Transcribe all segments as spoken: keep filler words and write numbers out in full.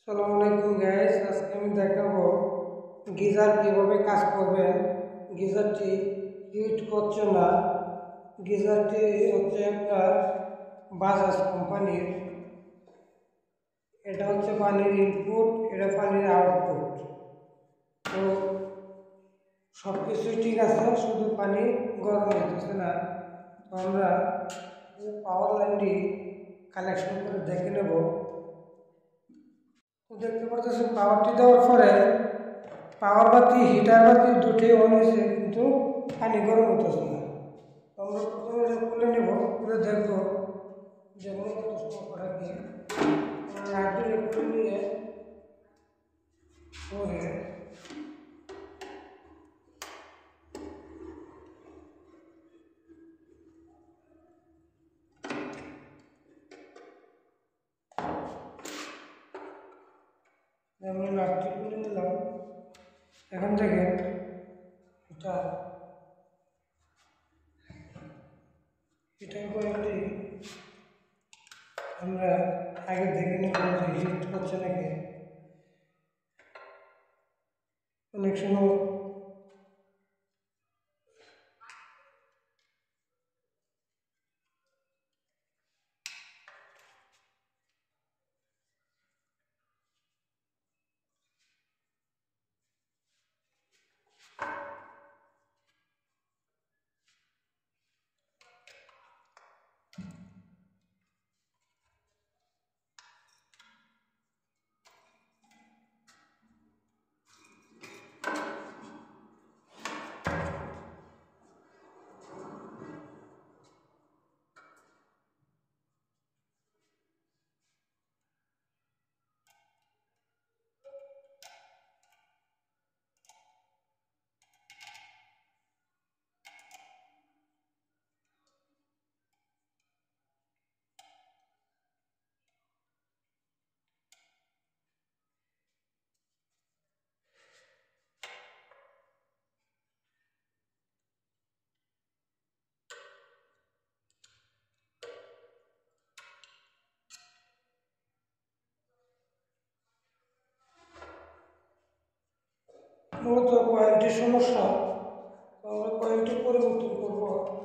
আসসালামু আলাইকুম গাইস, আজকে আমি দেখাবো গিজার কিভাবে কাজ করবে। গিজারটি হিট করছে না। গিজারটি হচ্ছে একটা বাজাজ কোম্পানির। এটা হচ্ছে পানির ইনপুট, এটা পানির আউটপুট। তো সব কিছুই ঠিক আছে, শুধু পানি গরম হইতেছে না। তো আমরা পাওয়ার লাইনটি কানেকশন করে দেখে নেব। দেখতে পাচ্ছেন পাওয়ারটি দেওয়ার পরে পাওয়ার বাতি হিটার বাতি দুটোই অন হয়েছে, কিন্তু পানি গরম হতেছে না। আমরা প্রথমে খুলে নেব, খুলে দেখবো যে মূলত সমস্যাটা কি। লাইটটি খুলে নিয়ে পরে আমরা লাইটটি খুলে নিলাম। এখান থেকে এটা হিটার কয়েলটি আমরা আগে দেখে নেব যে হিট করছে নাকি। অনেক সময় মূলত কয়েলটির সমস্যা। তো আমরা কয়েলটি পরিবর্তন করব।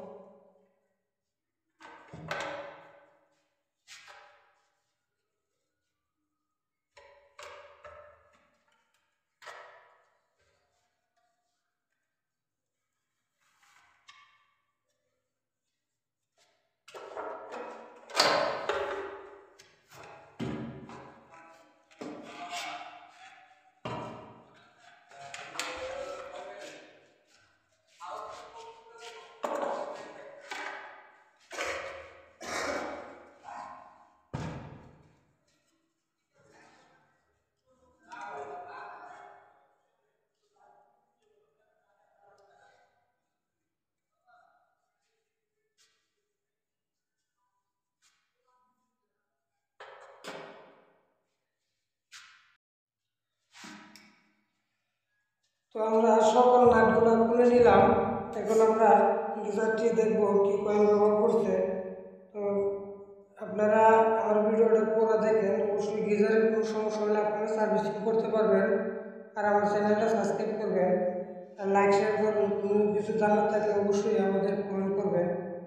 তো আমরা সকল নাটগুলো খুলে নিলাম। এখন আমরা গিজারটি দেখবো কি কয়েল ব্যবহার করছে। তো আপনারা আমার ভিডিওটা পুরো দেখেন, অবশ্যই গিজারের কোনো সমস্যা হলে আপনারা সার্ভিসিং করতে পারবেন। আর আমার চ্যানেলটা সাবস্ক্রাইব করবেন, আর লাইক শেয়ার করবেন। কোনো কিছু জানার থাকলে অবশ্যই আমাদের কমেন্ট করবেন।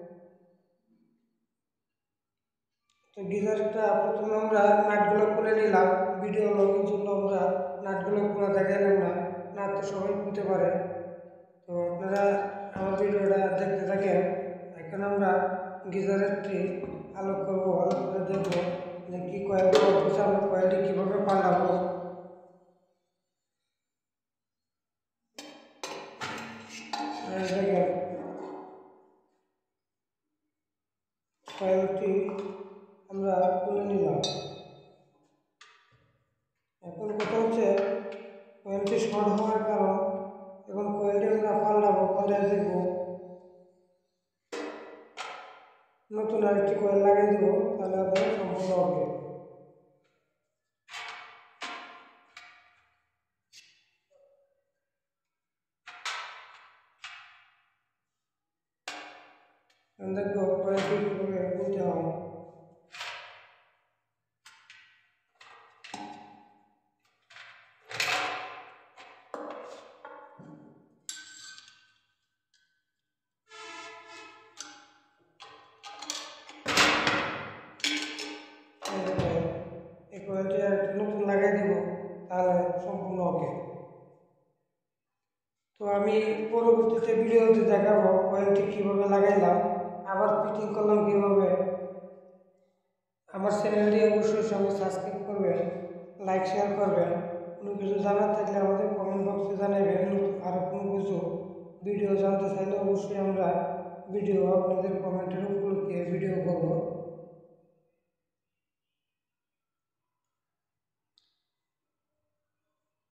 তো গিজারটা প্রথমে আমরা নাটগুলো খুলে নিলাম। ভিডিও লগের জন্য আমরা নাটগুলো খোলা দেখাইলাম না, নাট তো সবাই খুলতে পারে। তো আপনারা আমার ভিডিওটা দেখতে থাকেন। এখন আমরা গিজারেরটি আলোক করবো, আলোক করে দেখবো যে কী কয়েল করতেছে, আমরা কয়েলটি কীভাবে পাল্টাবো। দেখেন কয়েলটি আমরা খুলে নিলাম। এখন কথা হচ্ছে কয়েলটি শর্ট হওয়ার কারণ। এখন কয়েলটি আমরা পাল্টাবো, পাল্টে দেখবো, নতুন আরেকটি কয়েল লাগিয়ে দেবো, তাহলে আপনার সম্পূর্ণ হবে। দেখবো কয়েলটি কীভাবে খুলতে হয়। কয়েলটি আর নতুন লাগাই দিব, তাহলে সম্পূর্ণ ওকে। তো আমি পরবর্তীতে ভিডিওতে দেখাবো কয়েলটি কীভাবে লাগাইলাম, আবার ফিটিং করলাম কীভাবে। আমার চ্যানেলটি অবশ্যই সঙ্গে সাবস্ক্রাইব করবেন, লাইক শেয়ার করবেন। কোনো কিছু জানার থাকলে আমাদের কমেন্ট বক্সে জানাবেন। আর কোনো কিছু ভিডিও জানতে চাইলে অবশ্যই আমরা ভিডিও আপনাদের কমেন্টের উপলক্ষে ভিডিও করব।